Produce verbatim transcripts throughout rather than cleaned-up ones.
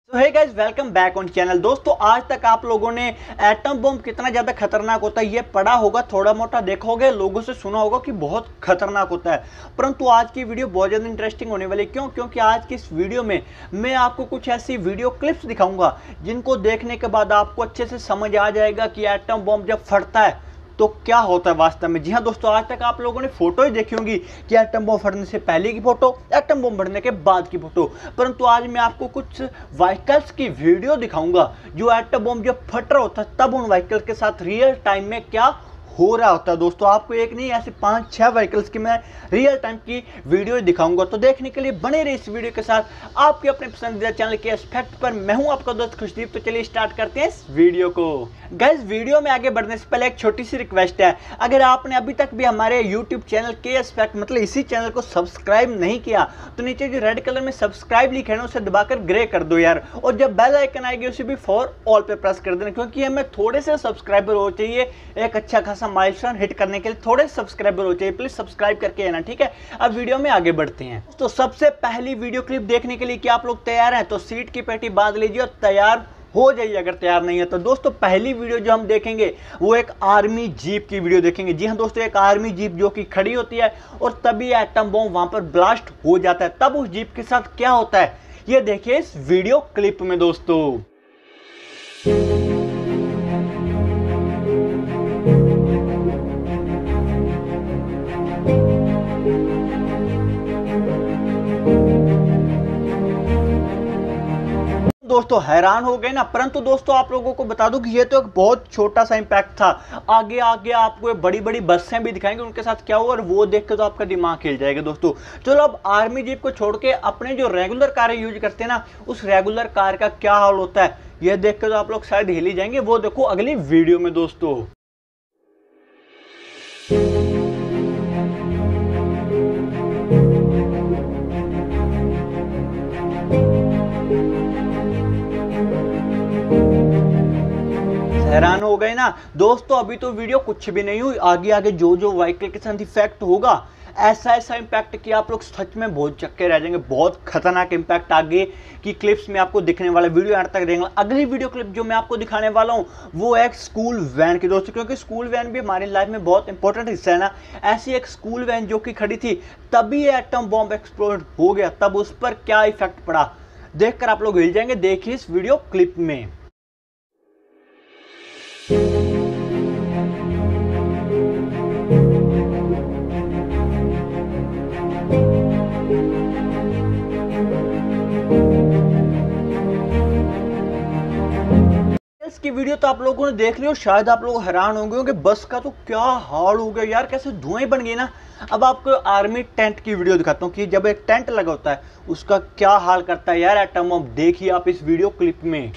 तो hey guys, welcome back on channel. दोस्तों, आज तक आप लोगों ने एटम बम कितना ज़्यादा खतरनाक होता है ये पढ़ा होगा, थोड़ा मोटा देखोगे, लोगों से सुना होगा कि बहुत खतरनाक होता है। परंतु आज की वीडियो बहुत ज़्यादा इंटरेस्टिंग होने वाली है। क्यों? क्योंकि आज की इस वीडियो में मैं आपको कुछ ऐसी वीडियो क्लिप्स दिखाऊंगा जिनको देखने के बाद आपको अच्छे से समझ आ जाएगा कि एटम बम जब फटता है तो क्या होता है वास्तव में। जी हाँ दोस्तों, आज तक आप लोगों ने फोटो ही देखी होंगी कि एटम बम फटने से पहले की फोटो, एटम बम फटने के बाद की फोटो। परंतु आज मैं आपको कुछ व्हीकल्स की वीडियो दिखाऊंगा जो एटम बम जब फट रहा होता है तब उन व्हीकल के साथ रियल टाइम में क्या हो रहा होता है। दोस्तों, आपको एक नहीं ऐसे पांच छह व्हीकल्स की मैं रियल टाइम की वीडियो दिखाऊंगा। तो देखने के लिए बने रहे इस वीडियो के साथ आपके अपने पसंदीदा चैनल के एस्पेक्ट पर। मैं हूं आपका दोस्त खुशदीप। तो चलिए स्टार्ट करते हैं इस वीडियो को। गाइस, वीडियो में आगे बढ़ने से पहले एक छोटी सी रिक्वेस्ट है। अगर आपने अभी तक भी हमारे यूट्यूब चैनल के एस्पेक्ट मतलब इसी चैनल को सब्सक्राइब नहीं किया तो नीचे जो रेड कलर में सब्सक्राइब लिखे है उसे दबाकर ग्रे कर दो यार, और जब बेल आइकन आएगी उसे भी फॉर ऑल पे प्रेस कर देना, क्योंकि हमें थोड़े से सब्सक्राइबर हो चाहिए एक अच्छा खासा माइलस्टोन हिट करने के लिए। थोड़े सब्सक्राइबर हो चाहिए, प्लीज सब्सक्राइब करके आना, ठीक है। अब वीडियो में आगे बढ़ते हैं। तो सबसे पहली वीडियो क्लिप देखने के लिए क्या आप लोग तैयार हैं? तो सीट की पेटी बांध लीजिए और तैयार हो जाइए अगर तैयार नहीं है तो। दोस्तों, पहली वीडियो जो हम देखेंगे वो एक आर्मी जीप की वीडियो देखेंगे। जी हाँ दोस्तों, एक आर्मी जीप जो कि खड़ी होती है और तभी एटम बम वहां पर ब्लास्ट हो जाता है। तब उस जीप के साथ क्या होता है ये देखिए इस वीडियो क्लिप में दोस्तों। दोस्तों, हैरान हो गए ना। परंतु दोस्तों, आप लोगों को बता दूं कि ये तो एक बहुत छोटा सा इंपैक्ट था। आगे आगे आपको बड़ी बड़ी बसें भी दिखाएंगे उनके साथ क्या हुआ, और वो देख के तो आपका दिमाग हिल जाएगा दोस्तों। चलो अब आर्मी जीप को छोड़ के अपने जो रेगुलर कार यूज करते हैं ना, उस रेगुलर कार का क्या हाल होता है ये देख के तो आप लोग शायद हिल ही जाएंगे। वो देखो अगली वीडियो में दोस्तों। हैरान हो गए ना दोस्तों। अभी तो वीडियो कुछ भी नहीं हुई, आगे आगे जो जो व्हीकल के साथ इफेक्ट होगा ऐसा ऐसा इम्पैक्ट कि आप लोग सच में बहुत चक्के रह जाएंगे। बहुत खतरनाक इम्पैक्ट आगे की क्लिप्स में आपको दिखने वाला। वीडियो अंत तक देखेंगे। अगली वीडियो क्लिप जो मैं आपको दिखाने वाला हूं वो एक स्कूल वैन की दोस्तों, क्योंकि स्कूल वैन भी हमारी लाइफ में बहुत इंपॉर्टेंट हिस्सा है ना। ऐसी एक स्कूल वैन जो कि खड़ी थी तभी एटम बॉम्ब एक्सप्लोड हो गया, तब उस पर क्या इफेक्ट पड़ा देखकर आप लोग हिल जाएंगे। देखिए इस वीडियो क्लिप में। की वीडियो तो आप लोगों ने देख ली और शायद आप लोग हैरान होंगे कि बस का तो क्या हाल हो गया यार, कैसे धुएं बन गए ना। अब आपको आर्मी टेंट की वीडियो दिखाता हूँ कि जब एक टेंट लगा होता है उसका क्या हाल करता है यार एटम बम। देखिए आप इस वीडियो क्लिप में।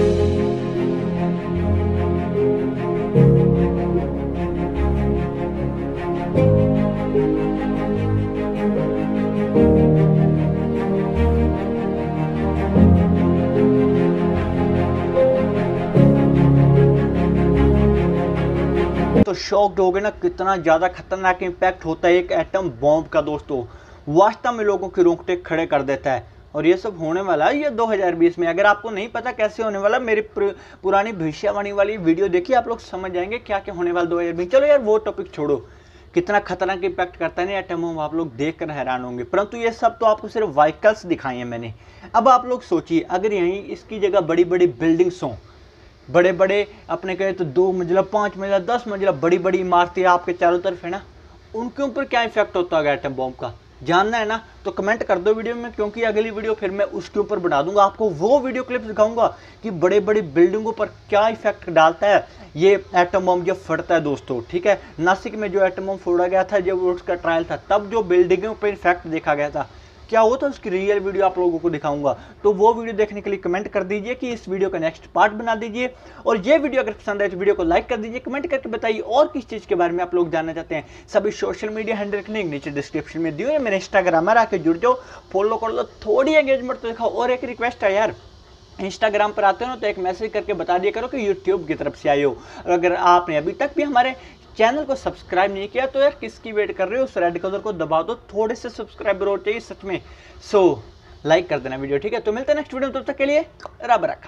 तो शॉक्ड हो गए ना, कितना ज्यादा खतरनाक इंपैक्ट होता है एक एटम बॉम्ब का दोस्तों। वास्तव में लोगों के रोंगटे खड़े कर देता है। और ये सब होने वाला है ये दो हज़ार बीस में। अगर आपको नहीं पता कैसे होने वाला, मेरी पुरानी भविष्यवाणी वाली वीडियो देखिए, आप लोग समझ जाएंगे क्या क्या होने वाला दो हज़ार बीस। चलो यार वो टॉपिक छोड़ो, कितना खतरनाक इंपैक्ट करता है ना एटम बम, आप लोग देख कर हैरान होंगे। परंतु ये सब तो आपको सिर्फ व्हीकल्स दिखाए हैं मैंने। अब आप लोग सोचिए अगर यहीं इसकी जगह बड़ी बड़ी बिल्डिंग्स हों, बड़े बड़े अपने कहे तो दो मंजिला, पाँच मंजिला, दस मंजिला बड़ी बड़ी इमारतें आपके चारों तरफ है ना, उनके ऊपर क्या इफेक्ट होता होगा एटम बॉम्ब का, जानना है ना? तो कमेंट कर दो वीडियो में, क्योंकि अगली वीडियो फिर मैं उसके ऊपर बना दूंगा। आपको वो वीडियो क्लिप्स दिखाऊंगा कि बड़े बड़ी बिल्डिंगों पर क्या इफेक्ट डालता है ये एटम बॉम्ब जब फटता है दोस्तों, ठीक है। नासिक में जो एटम बॉम्ब फोड़ा गया था जब उसका ट्रायल था, तब जो बिल्डिंगों पर इफेक्ट देखा गया था क्या हो, तो उसकी रियल वीडियो आप लोगों को दिखाऊंगा। तो वो वीडियो देखने के लिए कमेंट कर दीजिए कि इस वीडियो का नेक्स्ट पार्ट बना दीजिए। और ये वीडियो अगर पसंद आए तो वीडियो को लाइक कर दीजिए, कमेंट करके बताइए और किस चीज़ के बारे में आप लोग जानना चाहते हैं। सभी सोशल मीडिया हैंडल के लिंक नीचे डिस्क्रिप्शन में दिए। मेरे इंस्टाग्राम आके जुड़ जाओ, फॉलो कर लो, थोड़ी एंगेजमेंट तो दिखाओ। और एक रिक्वेस्ट है यार, इंस्टाग्राम पर आते हो ना तो एक मैसेज करके बता दिया करो कि यूट्यूब की तरफ से आए हो। और अगर आपने अभी तक भी हमारे चैनल को सब्सक्राइब नहीं किया तो यार किसकी वेट कर रहे हो, उस रेड कलर को दबा दो। थोड़े से सब्सक्राइबर हो चाहिए सच में। सो लाइक कर देना वीडियो, ठीक है। तो मिलते हैं नेक्स्ट वीडियो में, तब तक के लिए रब रखा।